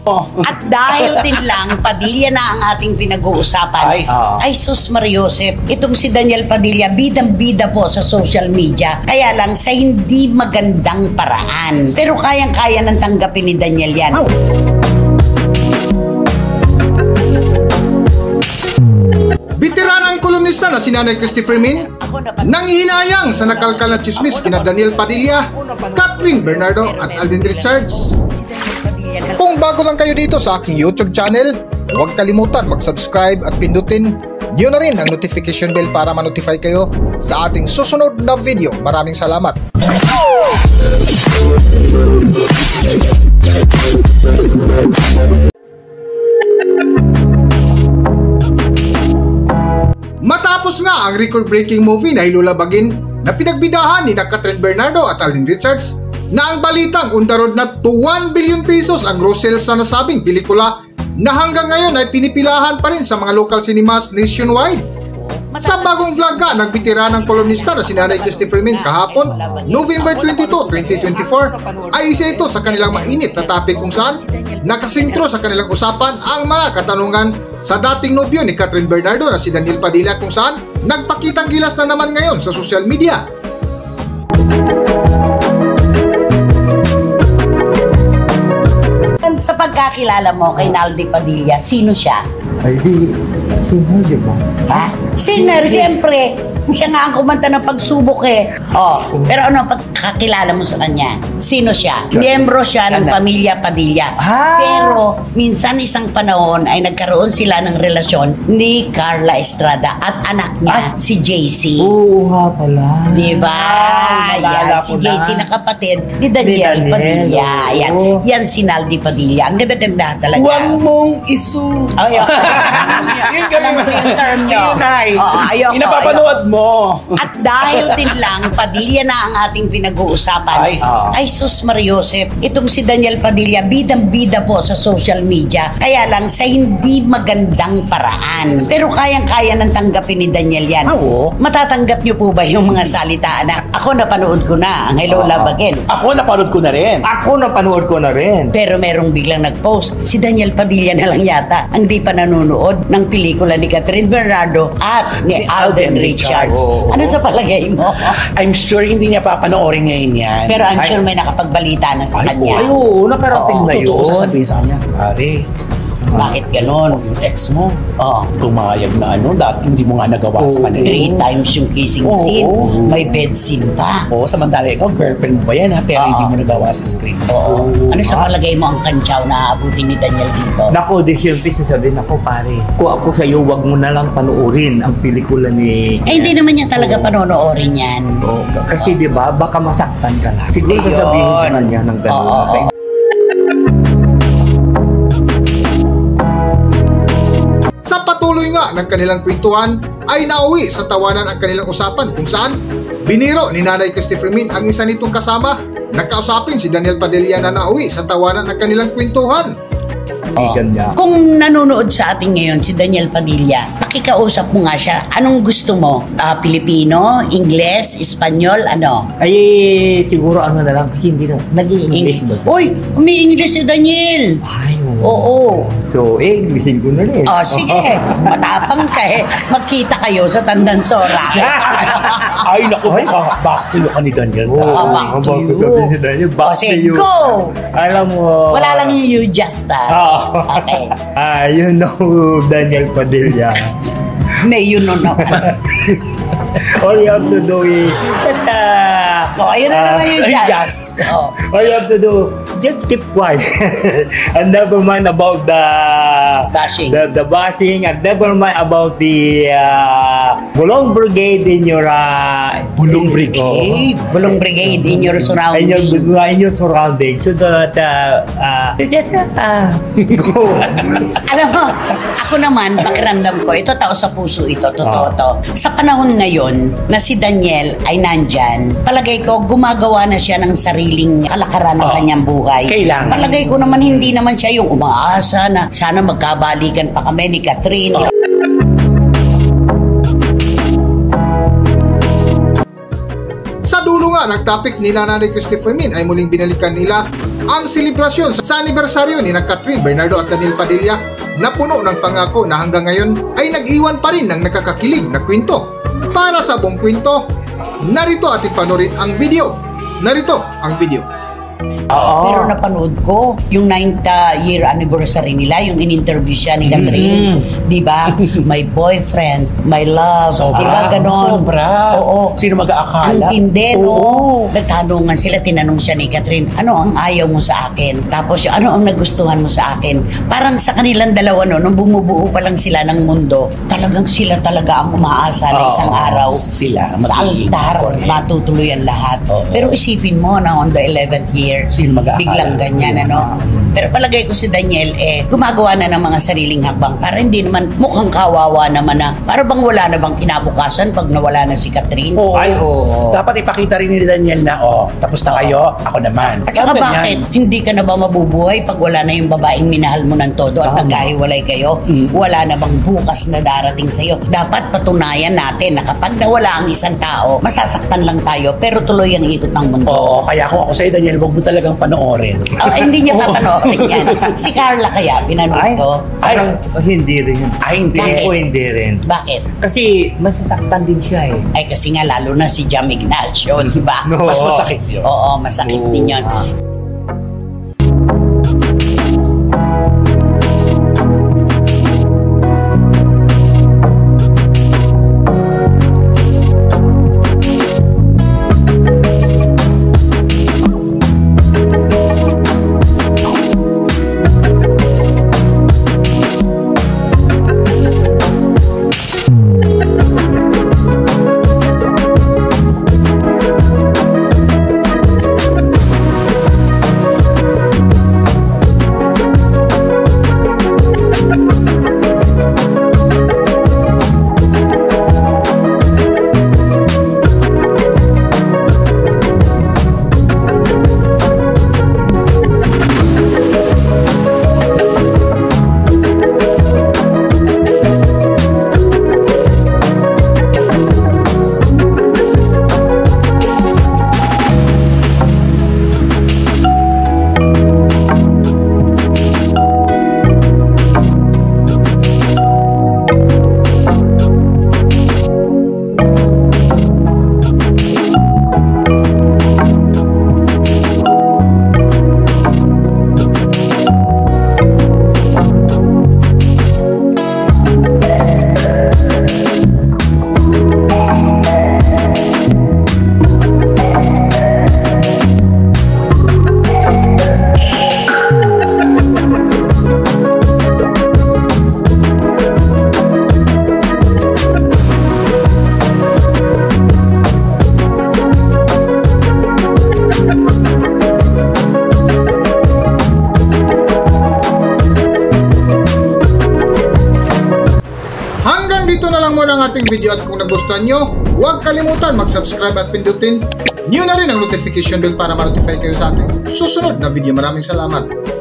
At dahil din lang Padilla na ang ating pinag-uusapan, ay sus Mariosep, itong si Daniel Padilla, bidang-bida po sa social media. Kaya lang sa hindi magandang paraan. Pero kayang-kaya nang tanggapin ni Daniel yan. Veteranang kolumnista na si Nanay Christopher Min, nanghihinayang sa nakalkal na chismis kina Daniel Padilla, Catherine Bernardo at Alden Richards. Kung bago lang kayo dito sa aking YouTube channel, huwag kalimutan mag-subscribe at pindutin niyo na rin ang notification bell para ma-notify kayo sa ating susunod na video. Maraming salamat! Matapos nga ang record-breaking movie na Hilulabagin na pinagbidahan ni Catherine Bernardo at Alden Richards, na ang balitang undarod na 1 billion pesos ang gross sales sa nasabing pelikula na hanggang ngayon ay pinipilahan pa rin sa mga local cinemas nationwide. Sa bagong vlog nga ng veteranang kolumnista na si Nanay Christopher Min kahapon, November 22, 2024, ay isa ito sa kanilang mainit na topic kung saan nakasintro sa kanilang usapan ang mga katanungan sa dating nobyo ni Catherine Bernardo na si Daniel Padilla, kung saan nagpakitang gilas na naman ngayon sa social media. Sa pagkakilala mo kay Naldi Padilla, sino siya? Ay di, sinner di ba? Ha? Sinner, siyempre. Siya nga ang kumanta ng Pagsubok eh. Oh, pero ano pagkakilala mo sa kanya? Sino siya? Miyembro siya ng pamilya Padilla. Pero minsan isang panahon ay nagkaroon sila ng relasyon ni Carla Estrada at anak niya, si JC. Oo nga pala. Diba? Yan, si JC na kapatid ni Daniel Padilla. Yan, yan si Naldi Padilla. Ang ganda-ganda talaga. Huwag mong isu. Yun alam mo yung term nyo. Ayoko. Inapapanood mo. At dahil din lang Padilla na ang ating pinag-uusapan, ay sus Mariosep, itong si Daniel Padilla, bidang-bida po sa social media. Kaya lang sa hindi magandang paraan. Pero kayang-kaya nang tanggapin ni Daniel yan. Matatanggap niyo po ba yung mga salitaan na ako napanood ko na ang Hilulabagin? Ako napanood ko na rin. Ako napanood ko na rin. Pero merong biglang nag-post, si Daniel Padilla na lang yata ang di pa nanonood ng pelikula ni Catherine Bernardo at ni Alden Richards. Ano sa palagay mo? I'm sure hindi niya papanoorin ngayon yan. Pero I'm sure may nakapagbalita na sa kanya. Ay, oo, naparating na yun. Totoo sasabihin sa kanya, pare, bakit ganon? yung ex mo, tumayag na dati hindi mo nga nagawa sa kanila. 3 times yung kissing scene, may bed scene pa. Oo, samantala ikaw, girlfriend mo ba yan pero hindi mo nagawa sa script. Ano sa palagay mo ang kantsaw na aabutin ni Daniel dito? Nako, di siyempre sasabihin ako, pare, kung ako sa'yo, wag mo na lang panoorin ang pelikula ni... hindi naman niya talaga panonoorin yan. Kasi di ba baka masaktan ka lang. Siguro sasabihin sa kanya ng gano'n. Sa patuloy nga ng kanilang kwentuhan ay nauwi sa tawanan ang kanilang usapan, kung saan biniro ni Nanay Christopher Min ang isa nitong kasama na kausapin si Daniel Padilla na nauwi sa tawanan ng kanilang kwentuhan. Kung nanonood sa atin ngayon si Daniel Padilla, pakikausap mo nga siya. Anong gusto mo? Pilipino, Ingles, Espanyol, ano? Ay, siguro ano na lang kasi hindi na nag-i-English ba? Uy, umi-English si Daniel. Ay, oo. So, Englishin ko na rin. Sige. Matapang ka eh. Magkita kayo sa Tandansora. Ay, naku, back to you ka ni Daniel. Back to you. Back to you. Go! Alam mo. Wala lang yung you just okay. You know Daniel Padilla. May you know. All you have to do is ayun na naman yung just. All you have to do, just keep quiet and never mind about the bashing. The bashing, and never mind about the Bulong Brigade in your Bulong Brigade? Bulong Brigade in your surrounding. In your surrounding, so that just go. Alam mo, ako naman, pakiramdam ko, ito tao sa puso ito, totoo to. Sa panahon ngayon na si Daniel ay nandyan, palagay ko gumagawa na siya ng sariling kalakaran ng kanyang buhay. Kailangan. Palagay ko naman hindi naman siya yung umaasa na sana magkabalikan pa kami ni Catherine. Sa dulo nga nga ng topic nila Nanay Christopher Min ay muling binalikan nila ang selebrasyon sa anibersaryo ni Catherine Bernardo at Daniel Padilla na puno ng pangako na hanggang ngayon ay nag-iwan pa rin ng nakakakilig na kwento. Para sa buong kwento, narito ating panorin ang video. Narito ang video. Pero napanood ko yung 9th year anniversary nila, yung in-interview siya ni Catherine. Di ba? My boyfriend, my love. Di ba ganon? Sobra. Oo. Sino mag-aakala? Ang tindi, no? Oo. Nagtanungan sila, tinanong siya ni Catherine, ano ang ayaw mo sa akin? Tapos ano ang nagustuhan mo sa akin? Parang sa kanilang dalawa, no, nung bumubuo pa lang sila ng mundo, talagang sila talaga ang umaasa na isang araw sila sa magiging altar correct. matutuloy ang lahat. Pero isipin mo na on the 11th year, Sino mag-aakala? biglang ganyan, ano? Pero palagay ko si Daniel, gumagawa na ng mga sariling hakbang para hindi naman mukhang kawawa naman na para bang wala na bang kinabukasan pag nawala na si Catherine. Oo. Ay, oo. Dapat ipakita rin ni Daniel na, tapos na kayo, ako naman. At saka Dapat bakit? yan. Hindi ka na ba mabubuhay pag wala na yung babaeng minahal mo ng todo at Tama. nagkahiwalay kayo? Wala na bang bukas na darating sa'yo? Dapat patunayan natin na kapag nawala ang isang tao, masasaktan lang tayo pero tuloy ang ikot ng mundo. Oo, kaya kung ako sa'yo, Daniel, huwag mo talagang panoorin. Hindi niya papanoorin yan. Si Carla kaya, pinanood to? Ay, hindi rin. Ay, hindi. Ako hindi rin. Bakit? Kasi masasaktan din siya eh. Ay kasi nga lalo na si Jam Ignacio, di ba? No. Mas masakit yun. Oo, masakit din yun. Dito na lang muna ang ating video at kung nagustuhan nyo, huwag kalimutan mag-subscribe at pindutin nyo na rin ang notification bell para ma-notify kayo sa ating susunod na video. Maraming salamat.